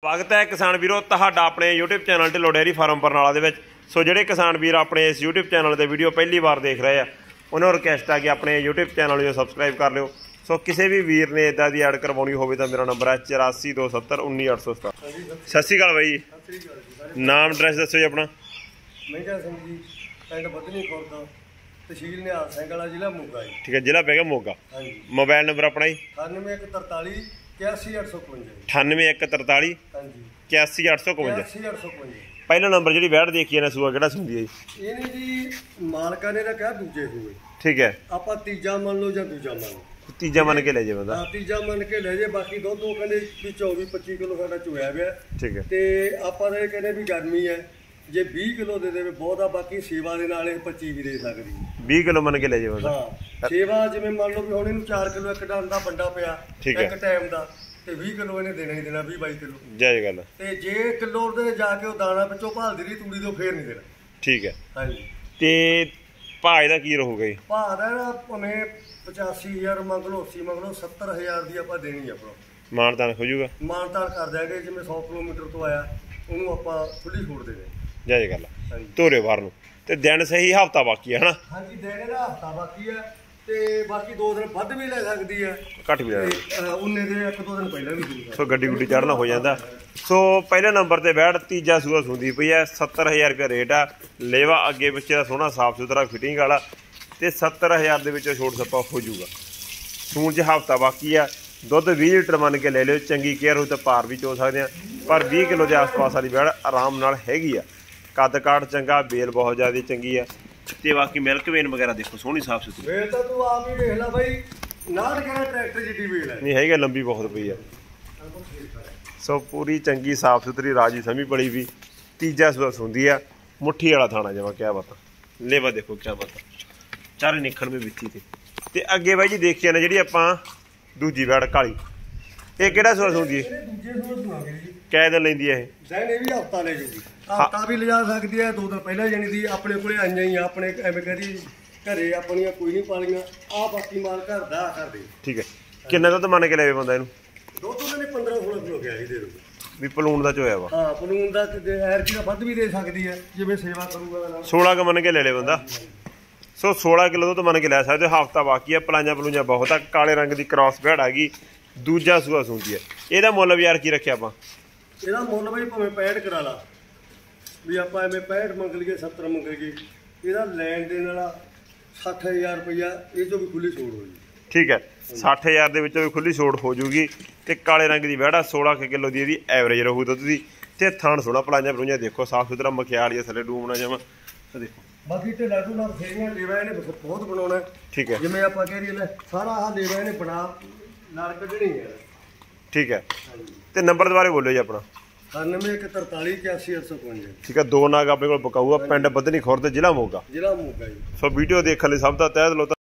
स्वागत है किसान वीरों तुहाडा अपने YouTube channel Dhillon dairy farm Barnala दे विच। सो जिहड़े किसान वीर अपने इस यूट्यूब चैनल ते वीडियो पहली बार देख रहे हैं उन्होंने रिक्वेस्ट है कि अपने यूट्यूब चैनल जो सबसक्राइब कर लियो। सो किसी भी वीर ने इदा की ऐड करवानी हो तो मेरा नंबर है 842719 817। सत श्री अकाल भाई जी, नाम एड्रैस दसो जी अपना। ठीक है, जिला पै गया मोगा। मोबाइल नंबर अपना जी 9143 81855 9143 81855। पहला नंबर जी वैट देखी ना सूआ कि सुनती है जी जी मालका ने कहा दूजे हुए। ठीक है, आप तीजा मन लो या दूजा मन लो। तीजा मन के ले जाए बंदा, तीजा मन के ले जाए। बाकी दो कहते भी 24-25 किलो साडा चुया हुआ। ठीक है, ते आपां दे कहने भी गर्मी है जे 20 किलो दे देवे बहुत आ। बाकी सेवा दे नाल 25 भी दे सकदी 20 किलो मन के ले जाए बंदा। हाँ सेवा जिवें मान लो भी हुण इहनूं 4 किलो एक डंडा बंडा पिया एक टाइम दा ते 20 किलो इहने देना ही देना 20-22 किलो जय गल। ते जे किलो दे जाके ओ दाना विचों भालदी रही तूड़ी तो फेर नहीं देना। ठीक है हाँ जी। ते भाव दा की रहूगा जी? भाव दा ना भावें 85,000 मंग लो 80 मंग लो 70,000 दी आपां देनी है। अपना मानतान हो जाऊगा, मानतान कर देंगे। जिवें 100 किलोमीटर तो आया उन्होंने आपां खुली छोड़ देंगे। जय गल। धोरे बाहर नूं ते दिन सही हफ्ता बाकी है ना? हाँ जी दिन दा हफ्ता बाकी है ते बाकी 2 दिन वध भी ले सकती है घट भी ले उन्ने दे 1-2 दिन पहले भी। सो गड्डी गुड्डी चढ़ना हो जाता। सो पहले नंबर ते बैठ तीजा सूआ सुंदी पई है। 70,000 रुपया रेट आ। लेवा अगे पिछे दा सोहना साफ सुथरा फिटिंग वाला ते 70,000 दे विचों छोड़ सप्पा हो जाऊगा। सूण च हफ्ता बाकी आ। दुध 20 लीटर मन के ले लियो, चंगी केयर हो तो पार भी चो सकते हैं। पर 20 किलो के आस पास वाली बैठ आराम नाल हैगी आ। कद काठ चंगा, बेल बहुत ज़्यादा चंगी है ते बाकी मिल्क वेन वगैरह देखो सोहनी साफ सुथरी। बेल तो तू आप ही देख ला भाई, नाड़ कहना ट्रैक्टर जिड्डी बेल है नहीं है, लंबी बहुत पई है। सो पूरी चंगी साफ सुथरी राजी समी पड़ी भी। तीजा सूआ सुंदी है, मुट्ठी वाला थाना जमा क्या बता। लेवा देखो क्या बता, चारे निखण में बिछी थी। ते अगे भाई जी देखिए ना जी आपां दूजी बैठ काली, ये किहड़ा सूआ सुंदी है? कै दिन लैंदी है? हफ्ता ले जूगी, हफ्ता भी लिजा सकती है। 2 दिन पहले जानी थी अपने को आईया ही अपने एवं कहती घरे अपन कोई नहीं पालियां आ बाकी माल घर दा कर दे। ठीक है, किन्ना दुध मन के ले बंदा इनू? दुध ने 15-16 किलो गया ही दे दो भी पलून का चोया वा। हाँ पलून का एरकी का वध भी दे सकती है जिवें सेवा करूगा। 16 का मन के ले ले बंदा। सो 16 किलो दुध मन के लै सकते। हफ्ता बाकी है, पलाइयां पलूइयां बहुत है। काले रंग की क्रॉस भेड़ आ गई, दूजा सूआ सुंदी है। ਇਹਦਾ ਮੁੱਲ ਵੀ ਯਾਰ ਕੀ ਰੱਖਿਆ ਆਪਾਂ? ਇਹਦਾ ਮੁੱਲ ਭਾਈ ਭਾਵੇਂ 65 ਕਰਾ ਲਾ ਵੀ ਆਪਾਂ ਐਵੇਂ 65 ਮੰਗ ਲਈਏ 70 ਮੰਗ ਲਈਏ, ਇਹਦਾ ਲੈਣ ਦੇਣ ਵਾਲਾ 60,000 ਰੁਪਇਆ ਇਹ ਚੋਂ ਵੀ ਖੁੱਲੀ ਛੋੜ ਹੋ ਜੂਗੀ। ਠੀਕ ਹੈ, 60,000 ਦੇ ਵਿੱਚੋਂ ਵੀ ਖੁੱਲੀ ਛੋੜ ਹੋ ਜੂਗੀ। ਤੇ ਕਾਲੇ ਰੰਗ ਦੀ ਵਹਿੜਾ 16 ਕਿਲੋ ਦੀ ਇਹਦੀ ਐਵਰੇਜ ਰਹੂ ਦੁੱਧ ਦੀ। ਤੇ ਥਣ ਸੋਹਣਾ, ਪਲਾਈਆਂ ਪਲੂਈਆਂ ਦੇਖੋ ਸਾਫ ਸੁਥਰਾ, ਮਖਿਆਲ ਥੱਲੇ ਡੂਮਣਾ ਜਮਾ ਦੇਖੋ। ਬਾਕੀ ਢਿੱਲਾ ਢੂਲਾ ਫੇਰੀਆਂ ਲੇਵਾ ਇਹਨੇ ਬਹੁਤ ਬਣਾਉਣਾ। ਠੀਕ ਹੈ, ਜਿਵੇਂ ਆਪਾਂ ਕਹਿ ਰਹੀਏ ਸਾਰਾ ਆਹ ਲੇਵਾ ਇਹਨੇ ਬਣਾ ਨਾਲ ਕੱਢਣੀ ਹੈ। ठीक है, तो नंबर दोबारा बोलो जी अपना। 9143 81855। ठीक है, 2 नाग अपने को बकाऊ पिंड बदनी खुर्द जिला मोगा। जिला मोगा जी। सो वीडियो देखने सब का तह दिलों